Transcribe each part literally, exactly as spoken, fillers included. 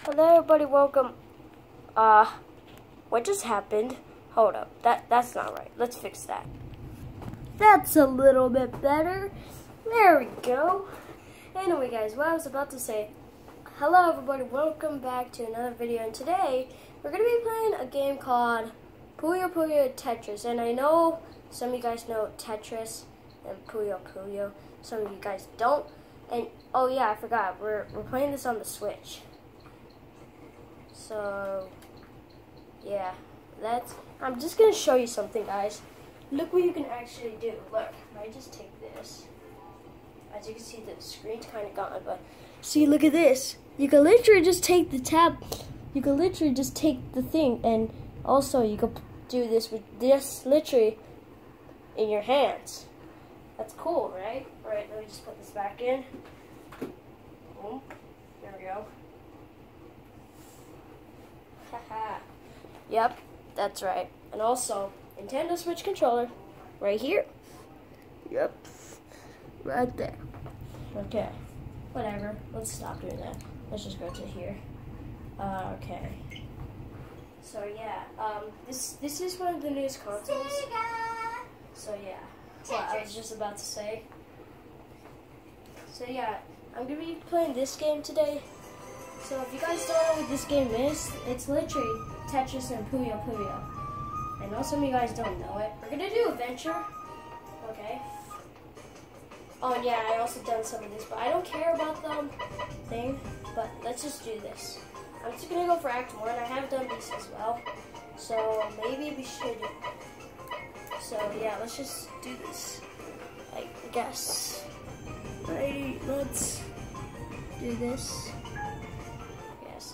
Hello everybody, welcome. Uh, what just happened? Hold up, that, that's not right. Let's fix that. That's a little bit better. There we go. Anyway guys, what I was about to say, hello everybody, welcome back to another video. And today, we're going to be playing a game called Puyo Puyo Tetris. And I know some of you guys know Tetris and Puyo Puyo. Some of you guys don't. And, oh yeah, I forgot, we're, we're playing this on the Switch. So, yeah, that's, I'm just going to show you something, guys. Look what you can actually do. Look, I just take this. As you can see, the screen's kind of gone, but see, look at this. You can literally just take the tab. You can literally just take the thing, and also you can do this with this literally in your hands. That's cool, right? All right, let me just put this back in. Boom. There we go. Haha. Yep, that's right. And also, Nintendo Switch controller, right here. Yep, right there. Okay, whatever. Let's stop doing that. Let's just go to here. Uh, okay. So yeah, um, this this is one of the newest consoles. Sega. So yeah, what I was just about to say. So yeah, I'm gonna be playing this game today. So if you guys don't know what this game is, it's literally Tetris and Puyo Puyo. I know some of you guys don't know it. We're gonna do adventure. Okay. Oh and yeah, I also done some of this, but I don't care about the thing. But let's just do this. I'm just gonna go for Act One. I have done this as well, so maybe we should. So yeah, let's just do this. I guess. Right, let's do this. Yes.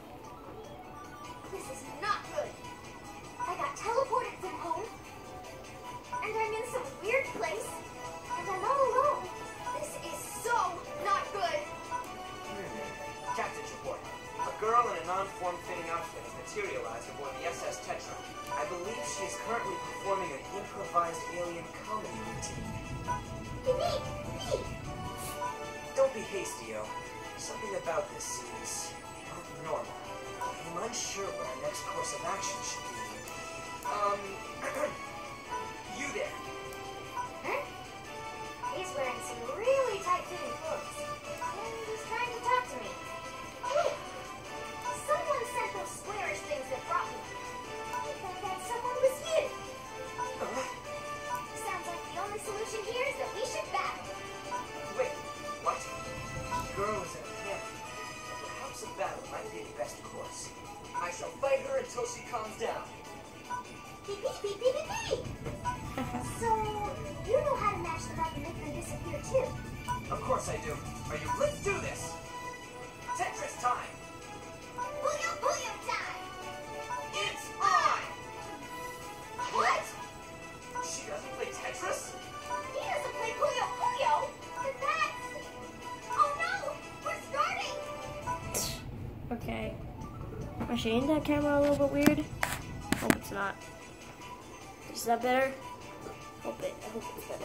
This is not good. I got teleported from home, and I'm in some weird place, and I'm all alone. This is so not good. Hmm. Captain's report. A girl in a non-form fitting outfit has materialized aboard the S S Tetra. I believe she is currently performing an improvised alien comedy routine. Me, me. Don't be hasty, Yo. Something about this seems not normal. I'm unsure what our next course of action should be. Um, you there. Huh? He's wearing some really tight-fitting clothes, and he's trying to talk to me. Hey, someone sent those squarish things that brought me. I thought that someone was you. Uh, Sounds like the only solution here is that we should battle. wait, what? The girl is in a panic. Perhaps a battle might be the best course. I shall fight her until she calms down. Beep, beep, beep, beep, beep, beep. So, you know how to match them up and make them disappear too. Of course I do. Are you? Let's do this. Tetris time. Puyo Puyo time! It's on. What? She doesn't play Tetris? He doesn't play Puyo Puyo! But that's... Oh no! We're starting! Okay. Actually, ain't that camera a little bit weird? Hope it's not. Is that better? Hope it. I hope it's better.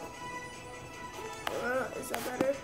Uh, is that better?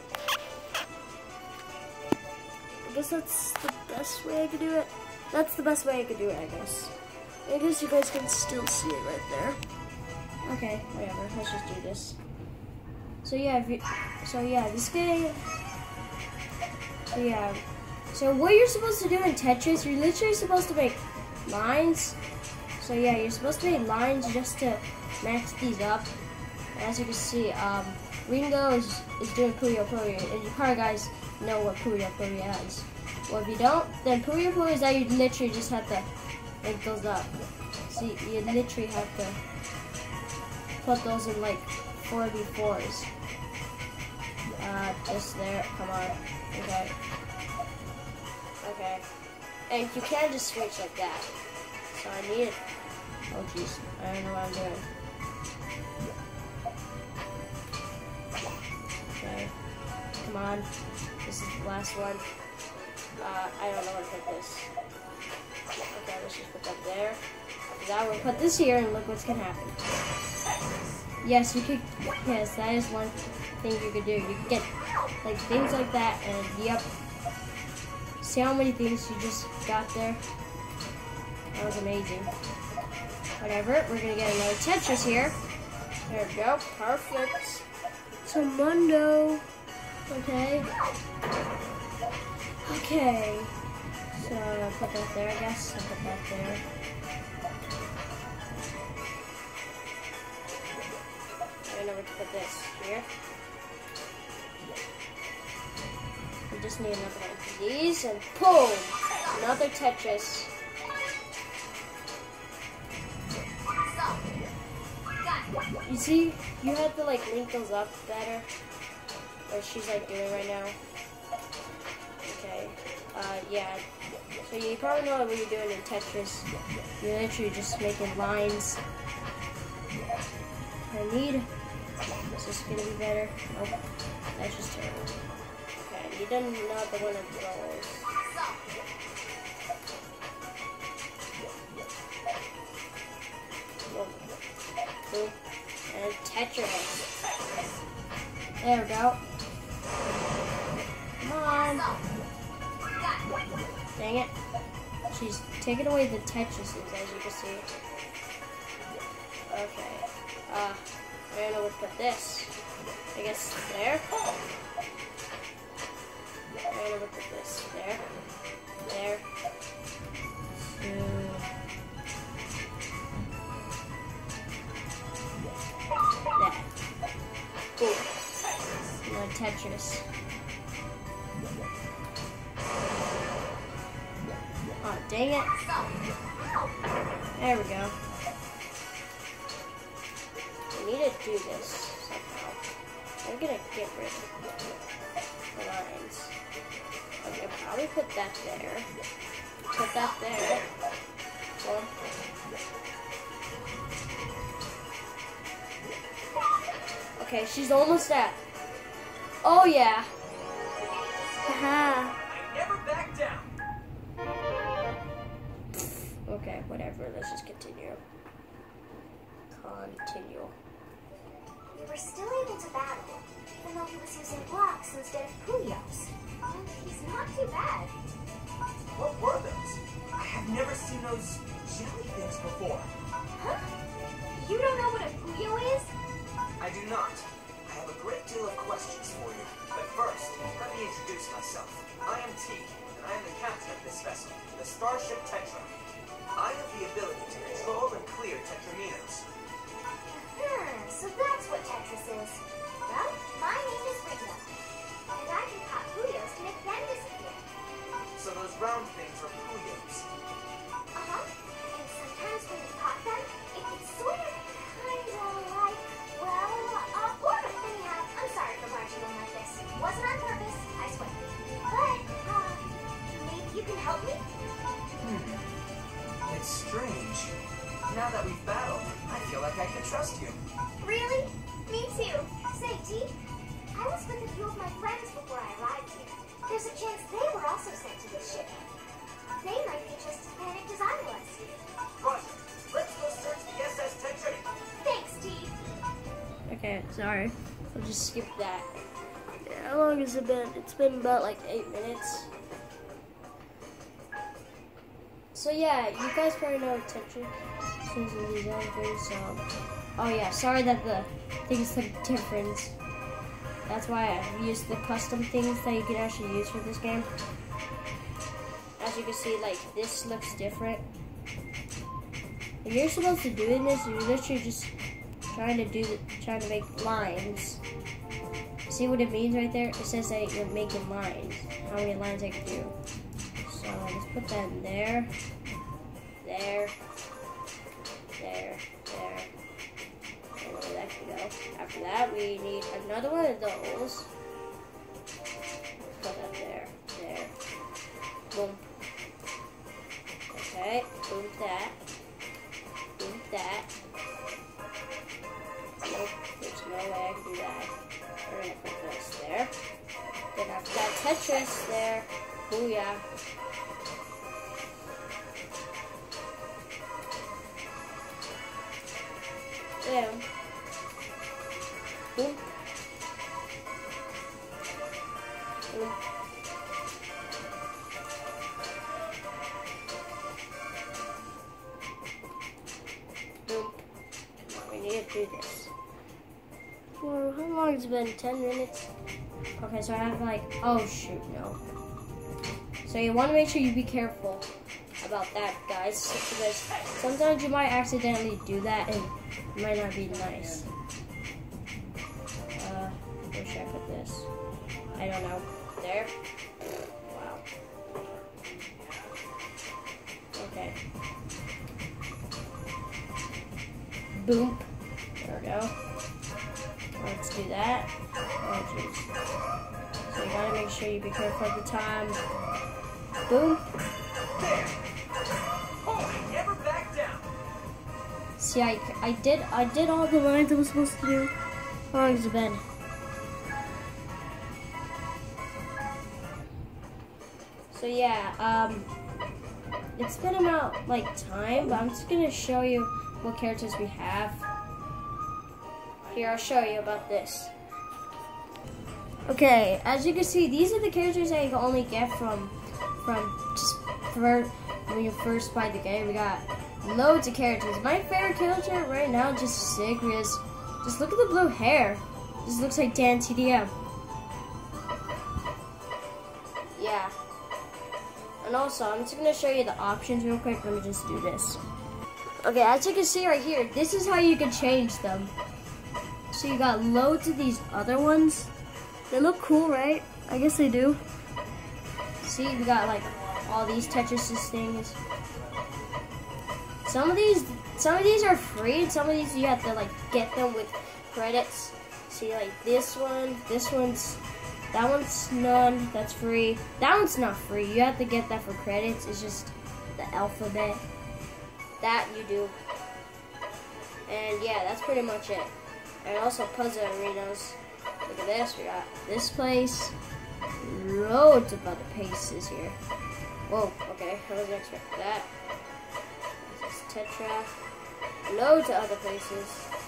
I guess that's the best way I could do it. That's the best way I could do it, I guess. I guess you guys can still see it right there. Okay, whatever. Let's just do this. So yeah, if you, so yeah, this game. So yeah. So what you're supposed to do in Tetris, you're literally supposed to make lines. So yeah, you're supposed to make lines just to max these up. And as you can see, um, Ringo is, is doing Puyo Puyo, and you probably guys know what Puyo Puyo is. Well, if you don't, then Puyo Puyo is that you literally just have to make those up. So you, you literally have to put those in like four v fours. Uh, just there, come on, okay. Okay, and you can't just switch like that. So I need it. Oh jeez, I don't know what I'm doing. Okay, come on. This is the last one. Uh, I don't know where to put this. Okay, let's just put that there. After that, we'll put this here, and look what's gonna happen. Yes, you could. Yes, that is one thing you could do. You could get like things like that, and yep. See how many things you just got there? That was amazing. Whatever, we're gonna get another Tetris here. There we go, perfect. So Mundo, okay. Okay, so I'll put that there, I guess. I'll put that there. I know where to put this here. We just need another one of these, and boom! Another Tetris. You see, you have to like link those up better. What she's like doing right now. Okay. Uh, yeah. So you probably know what you're doing in Tetris. You're literally just making lines. I need. Is this gonna be better? Nope. That's just terrible. Okay, I need another one of those. Boom. Boom. And Tetris. There we go. Come on. Dang it. She's taking away the Tetrises, as you can see. Okay. Uh, I don't know where to put this. I guess there. I don't know where to put this. There. There. So, that. Cool. Another Tetris. Oh, dang it. There we go. I need to do this somehow. I'm gonna get rid of the lines. Okay, I'll probably put that there. Put that there. One. Okay, she's almost at. Oh yeah. Haha. I never back down. Okay, whatever. Let's just continue. Continue. We were still able to battle, even though he was using blocks instead of Puyos. And he's not too bad. What were those? I have never seen those jelly things before. Huh? You don't know what a Puyo is? I do not. I have a great deal of questions for you. But first, let me introduce myself. I am T, and I am the captain of this vessel, the Starship Tetra. I have the ability to control and clear Tetraminos. Hmm, so that's what Tetris is. Well, my name is Ringo, and I can pop Puyos to make them disappear. So those round things are Puyos. Uh-huh. And sometimes when you pop them, it can sort of, kind of like, well, a portal. Anyhow, I'm sorry for barging in like this. Wasn't on purpose, I swear. But, uh, maybe you can help me? Hmm. It's strange. Now that we've battled, I feel like I can trust you. Really? Me too. Say, T, I was with a few of my friends before I arrived here. There's a chance they were also sent to this ship. They might be just as panicked as I was. Roger. Let's go search the S S Tetra. Thanks, T. Okay, sorry. I'll just skip that. Yeah, how long has it been? It's been about like eight minutes. So yeah, you guys probably know what Tetris is and these other things, so... Oh yeah, sorry that the things look different. That's why I've used the custom things that you can actually use for this game. As you can see, like, this looks different. If you're supposed to do this, you're literally just trying to do the, trying to make lines. See what it means right there? It says that you're making lines. How many lines I can do. So let's put that in there. There. There. There. And where that can go. After that, we need another one of those. Put that there. There. Boom. Okay. Boom that. Boom that. Nope. There's no way I can do that. We're gonna put this there. Then after that, Tetris there. Booyah. Boom. Boom. Boom. do this. Well, how long has it been? ten minutes? Okay, so I have like, oh shoot, no. So you want to make sure you be careful about that, guys, because sometimes you might accidentally do that and it might not be nice. Uh, where should I put this? I don't know. There? Wow. Okay. Boom. There we go. Let's do that. Oh, jeez. So you gotta make sure you be careful at the time. Boom. There. Oh, never back down. See, I, I did I did all the lines I was supposed to do. How long has it been? So yeah, um, it's been about like time, but I'm just gonna show you what characters we have. Here, I'll show you about this. Okay, as you can see, these are the characters that you can only get from from just for when you first buy the game. We got loads of characters. My favorite character right now, just Sig, because just look at the blue hair. Just looks like Dan T D M. Yeah. And also, I'm just gonna show you the options real quick. Let me just do this. Okay, as you can see right here, this is how you can change them. So you got loads of these other ones. They look cool, right? I guess they do. See, we got like all these Tetris things. Some of these, some of these are free, and some of these you have to like get them with credits. See, like this one, this one's, that one's none. That's free. That one's not free. You have to get that for credits. It's just the alphabet. That you do. And yeah, that's pretty much it. And also puzzle arenas. Look at this. We got this place. Loads of other places here. Whoa, okay. I wasn't expecting that. This is Tetra. Loads of other places.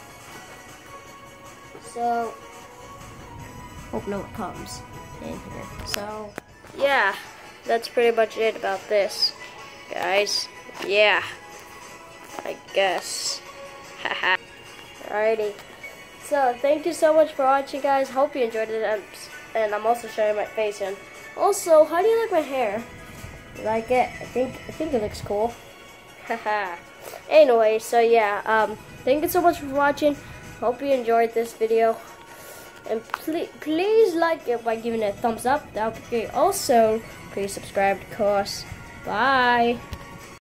So, hope no one comes in here. So, yeah. That's pretty much it about this, guys. Yeah. I guess. Haha. Alrighty. So, thank you so much for watching, guys. Hope you enjoyed it. And, and I'm also showing my face in. Also, how do you like my hair? You like it? I think I think it looks cool. Haha. Anyway, so yeah. Um, thank you so much for watching. Hope you enjoyed this video. And please, please like it by giving it a thumbs up. That would be great. Also, please subscribe, of course. Bye.